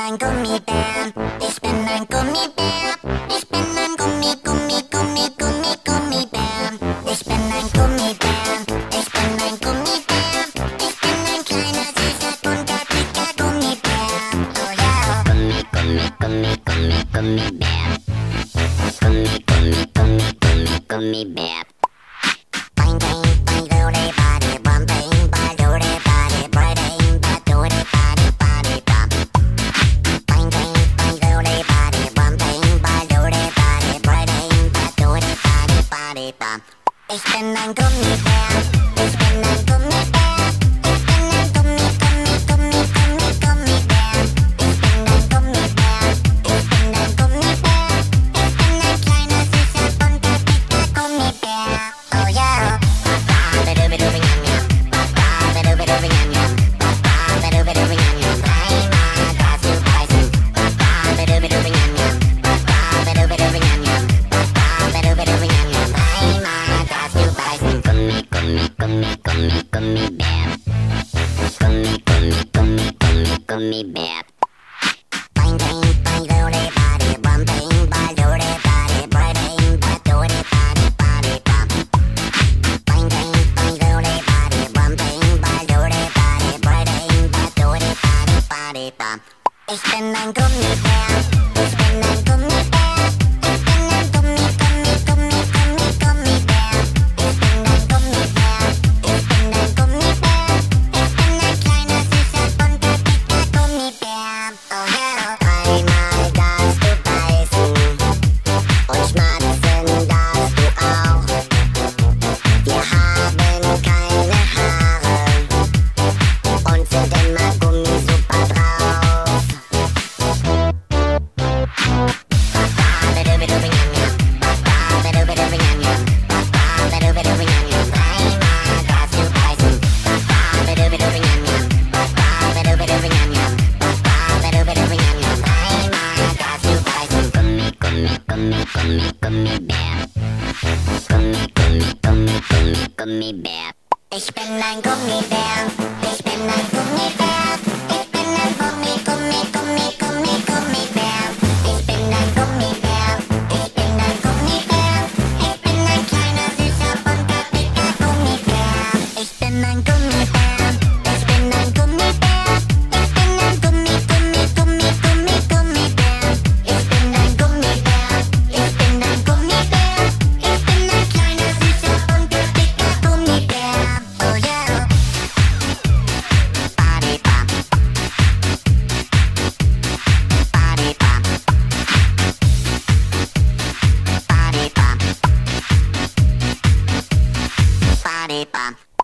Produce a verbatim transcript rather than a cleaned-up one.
ein Gummibär, ich bin ein Gummibär, ich bin ein Gummi, Gummi, Gummi, Gummi, Gummibär. Ich bin ein Gummibär, ich bin ein Gummibär, ich bin ein kleiner, süßer, bunter, dicker Gummibär. Oh ja, Gummi, Gummi, Gummi, Gummi, Gummibär. Gummi, Gummi, Gummi, Gummi, Gummibär. Bang, bang, bang, doody, body, bum, bang, bang, doody, body, bang, bang, doody, body, body, bum. Bang, bang, bang, doody, body, bum, bang, bang, doody, body, bang, bang, doody, body, body, bum. Ich bin ein Gummibär, ich bin ein Gummibär, ich bin ein Gummi, Gummi, Gummi, Gummi, Gummibär. Ich bin ein Gummibär, ich bin ein Gummibär, ich bin ein kleiner, süßer, bunter, dicker Gummibär. Oh ja. Gummibär. Gummi, Gummi, Gummi, Gummi, Gummibär. Bang, bang, bang, doody, body, bum, bang, bang, doody, body, bang, bang, doody, body, body, bum. Bang, bang, bang, doody, body, bum, bang, bang, doody, body, bang, bang, doody, body, body, bum. Ich bin ein Gummibär, ich bin ein Gummibär, ich bin ein Gummi, Gummi, Gummi, Gummi, Gummibär. Ich bin ein Gummibär, ich bin ein Gummibär, ich bin ein kleiner, süßer, bunter, dicker Gummibär. Oh ja, einmal darfst du beißen und schmatzen darfst du auch. Wir haben keine Haare und sind immer gummi-super drauf. Gummibär. Ich bin ein Gummibär, ich bin ein Gummibär, ich bin ein Gummi, Gummi, Gummi, Gummi, Gummibär. Ich bin ein Gummibär, ich bin ein Gummibär, ich bin ein kleiner, süßer, bunter, dicker Gummibär. Ich bin ein Gummibär, ich bin ein Gummibär, ich bin ein Gummi, Gummi, Gummi, Gummi, Gummibär. Ich bin ein Gummibär, ich bin ein Gummibär, ich bin ein kleiner, süßer, bunter, dicker Gummibär. Oh yeah. Body bump. Body bump. Body bump. Body bump.